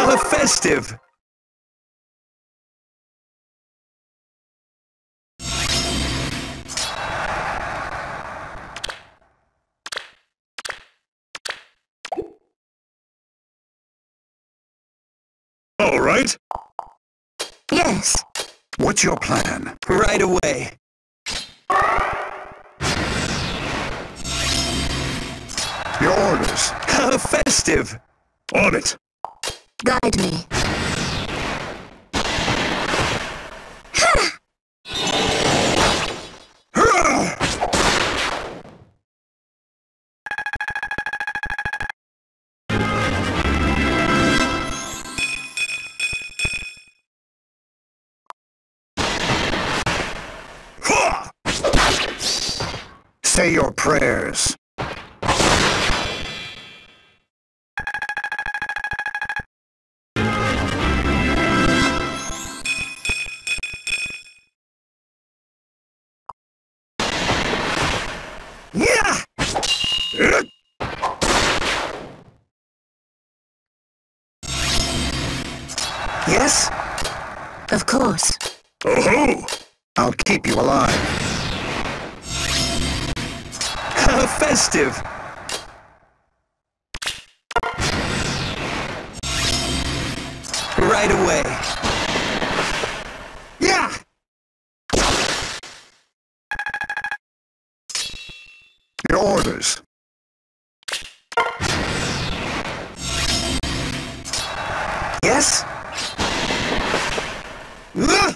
How festive! All right. Yes. What's your plan? Right away. Your orders. How festive! On it. Guide me. Say your prayers. Yeah! Yes? Of course. Oh-ho! I'll keep you alive. How festive! Right away. Yeah! Your orders. Yes? Ugh!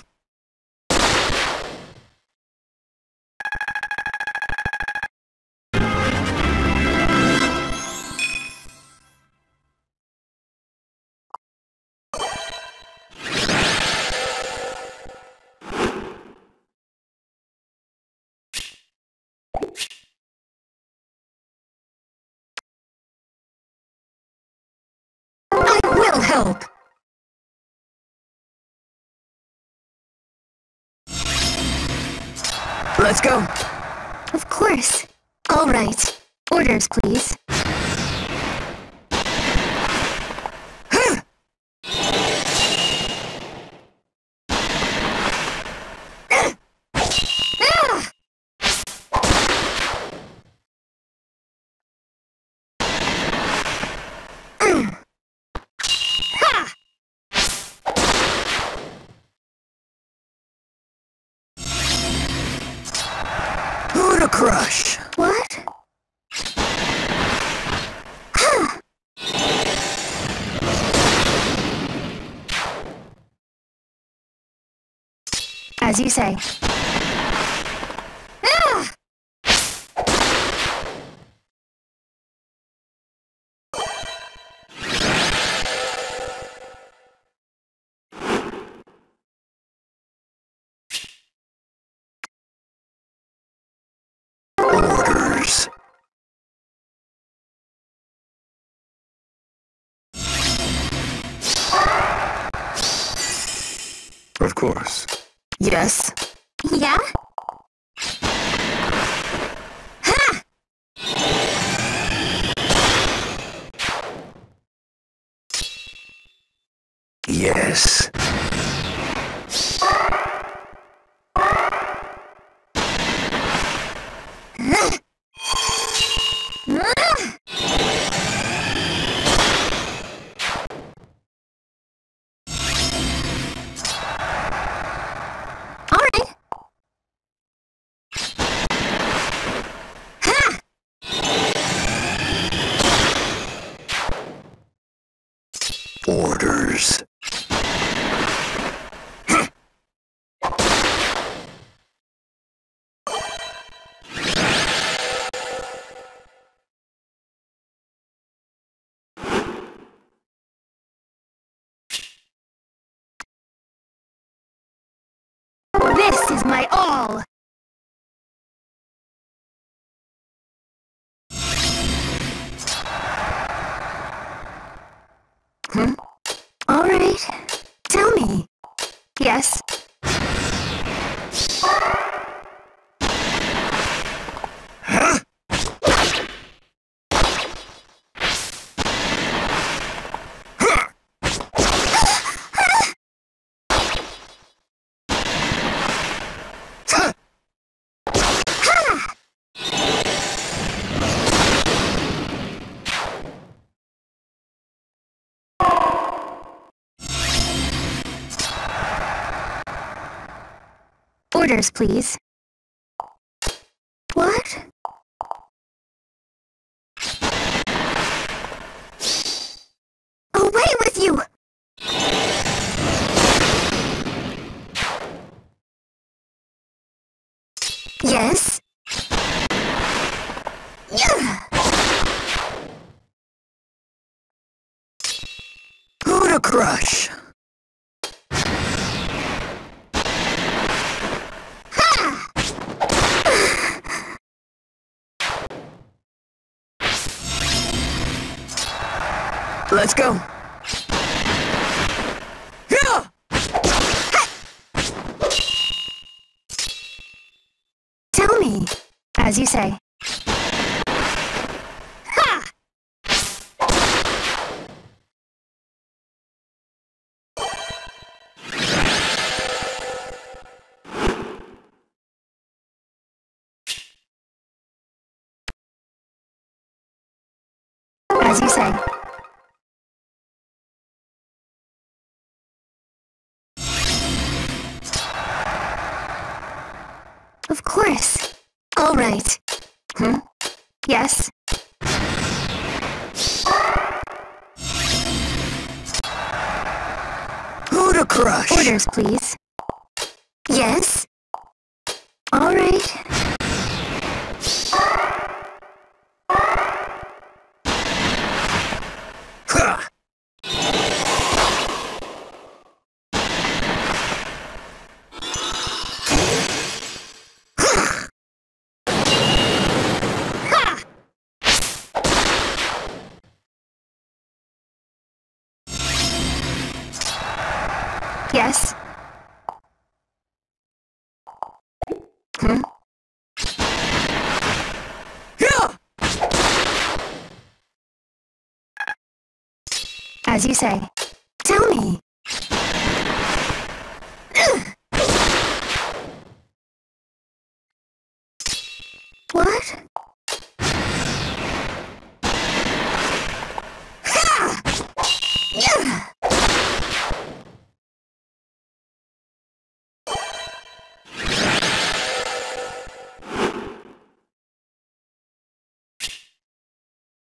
I will help. Let's go. Of course. All right. Orders, please. Buddha Crush! What? As you say. Orders. Of course. Yes? Yeah? Yes. All right. Orders. This is my all. All right. Tell me. Yes. Orders, please. What? Away with you! Yes? Who to crush? Let's go. Yeah! Tell me. As you say. As you say. Of course. All right. Yes. Who to crush? Orders, please. Yes. All right. Ha! Yes. Yeah! As you say. Tell me.